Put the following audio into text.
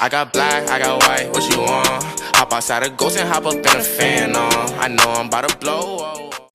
I got black, I got white, what you want? Hop outside a ghost and hop up in a fan on. I know I'm about to blow.